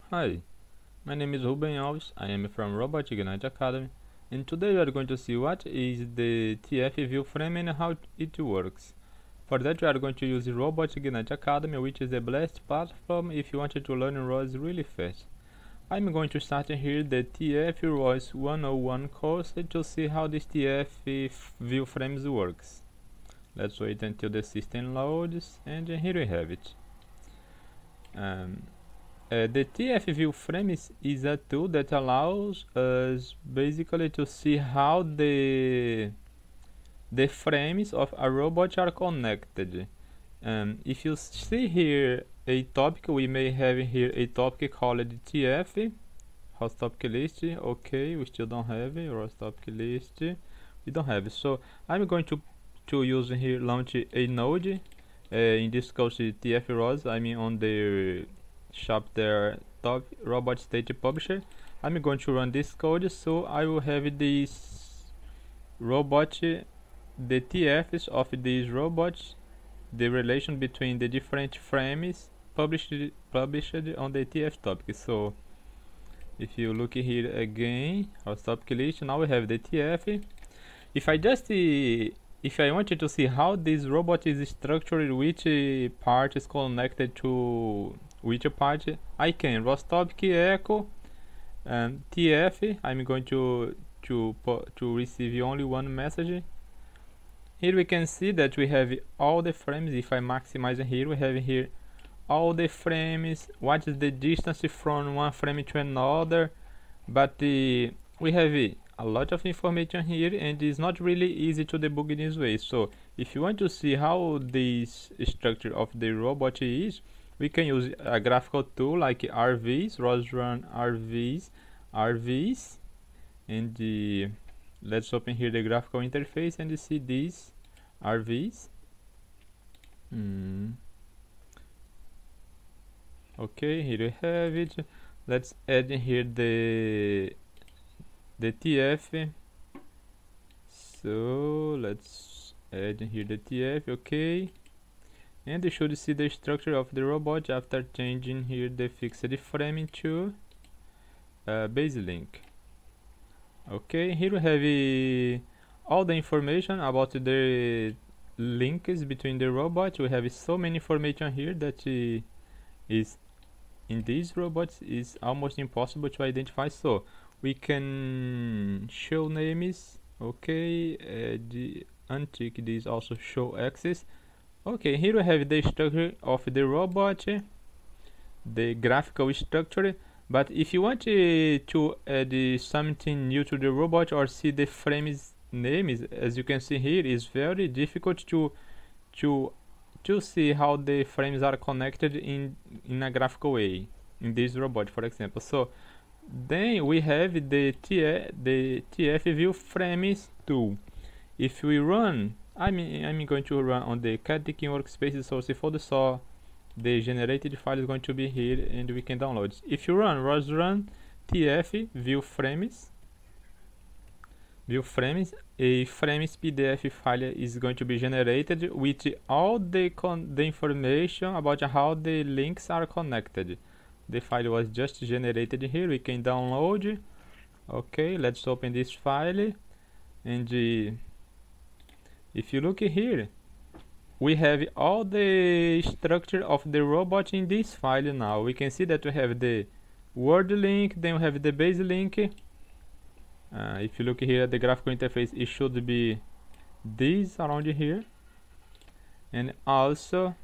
Hi, my name is Ruben Alves. I am from Robot Ignite Academy, and today we are going to see what is the TF view frame and how it works. For that, we are going to use Robot Ignite Academy, which is the best platform if you wanted to learn ROS really fast. I'm going to start here the TF ROS 101 course to see how this TF view frames works. Let's wait until the system loads, and here we have it. The TF view frame is a tool that allows us basically to see how the frames of a robot are connected. If you see here a topic, we may have here a topic called TF host topic list. Okay, we still don't have it. Host topic list, we don't have it. So I'm going to use here launch a node. In this case, TF ROS. I mean on the shop there top robot state publisher. I'm going to run this code, so I will have this robot, the TFs of these robots, the relation between the different frames published on the TF topic. So if you look here again, our topic list, now we have the TF. If I wanted to see how this robot is structured, which part is connected to which part, I can ROS topic echo TF. I'm going to receive only one message. Here we can see that we have all the frames. If I maximize here, we have here all the frames, what is the distance from one frame to another, but we have a lot of information here, and it's not really easy to debug in this way. So if you want to see how this structure of the robot is, we can use a graphical tool like RVs, ROSRun RVs, and let's open here the graphical interface and see these RVs. Okay, here we have it. Let's add here the TF. So let's add here the TF. Okay, and you should see the structure of the robot after changing here the fixed frame into base link. Okay, here we have all the information about the links between the robots. We have so many information here that is in these robots is almost impossible to identify. So we can show names. Okay, untick this also show access. Okay, here we have the structure of the robot, the graphical structure. But if you want to add something new to the robot or see the frames names, as you can see here, is very difficult to see how the frames are connected in a graphical way in this robot, for example. So then we have the TF view frames tool. If we run, I'm going to run on the Caddikin workspace source folder, so the generated file is going to be here and we can download it. If you run ROSRun TF view frames, a frames PDF file is going to be generated with all the information about how the links are connected. The file was just generated here. We can download. Okay, let's open this file, and if you look here, we have all the structure of the robot in this file. Now we can see that we have the word link, then we have the base link. If you look here at the graphical interface, it should be this around here, and also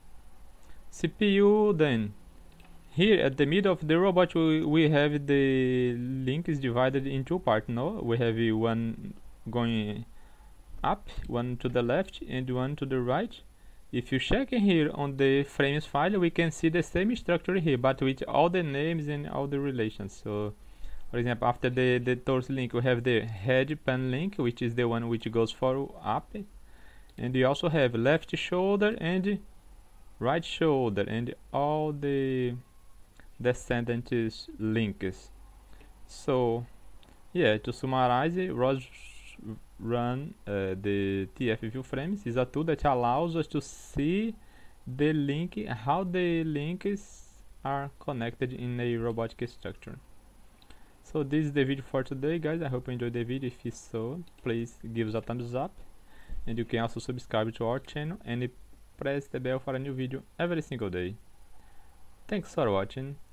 CPU. Then here at the middle of the robot, we have the link is divided in two parts. No, we have one going up, one to the left and one to the right. If you check here on the frames file, we can see the same structure here, but with all the names and all the relations. So for example, after the torso link, we have the head pan link, which is the one which goes for up, and we also have left shoulder and right shoulder and all the descendant links. So yeah, to summarize, ROSRun the TF view frames is a tool that allows us to see the link, how the links are connected in a robotic structure. So this is the video for today, guys. I hope you enjoyed the video. If so, please give us a thumbs up, and you can also subscribe to our channel and press the bell for a new video every single day. Thanks for watching.